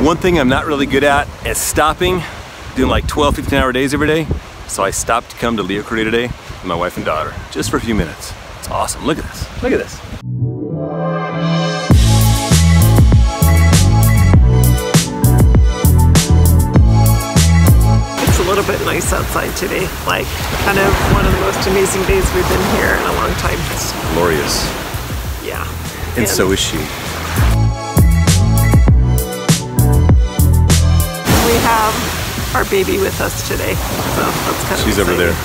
One thing I'm not really good at is stopping, doing like 12, 15-hour days every day. So I stopped to come to Leo Carrillo today with my wife and daughter, just for a few minutes. It's awesome. Look at this. Look at this. It's a little bit nice outside today. Like, kind of one of the most amazing days we've been here in a long time. It's glorious. Yeah. And so is she. We have our baby with us today, so that's kind of She's exciting. over there.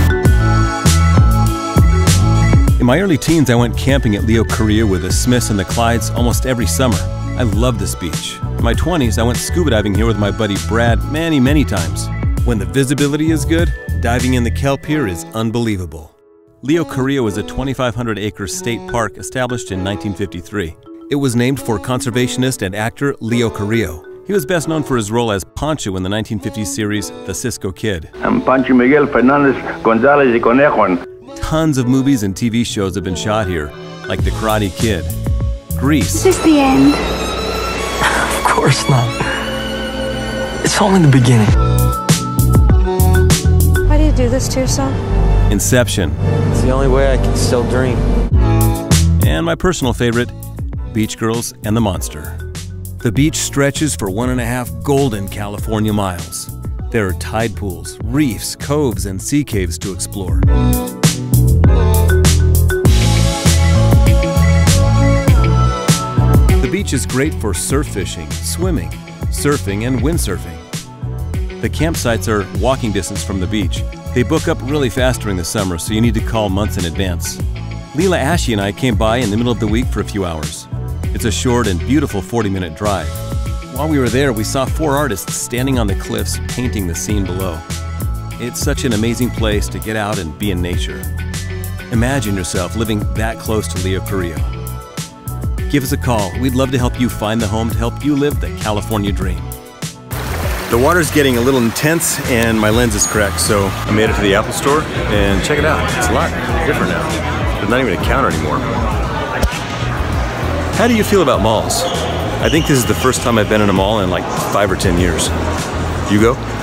In my early teens, I went camping at Leo Carrillo with the Smiths and the Clydes almost every summer. I love this beach. In my 20s, I went scuba diving here with my buddy Brad many times. When the visibility is good, diving in the kelp here is unbelievable. Leo Carrillo is a 2,500-acre state park established in 1953. It was named for conservationist and actor Leo Carrillo. He was best known for his role as Pancho in the 1950s series The Cisco Kid. I'm Pancho Miguel Fernandez Gonzalez y Conejo. Tons of movies and TV shows have been shot here, like The Karate Kid, Grease. Is this the end? Of course not. It's only the beginning. Why do you do this to yourself? Inception. It's the only way I can still dream. And my personal favorite, Beach Girls and the Monster. The beach stretches for 1.5 golden California miles. There are tide pools, reefs, coves, and sea caves to explore. The beach is great for surf fishing, swimming, surfing, and windsurfing. The campsites are walking distance from the beach. They book up really fast during the summer, so you need to call months in advance. Leela Ashley and I came by in the middle of the week for a few hours. It's a short and beautiful 40-minute drive. While we were there, we saw 4 artists standing on the cliffs painting the scene below. It's such an amazing place to get out and be in nature. Imagine yourself living that close to Leo Carrillo. Give us a call. We'd love to help you find the home to help you live the California dream. The water's getting a little intense and my lens is cracked, so I made it to the Apple store and check it out. It's a lot different now. There's not even a counter anymore. How do you feel about malls? I think this is the first time I've been in a mall in like 5 or 10 years. You go?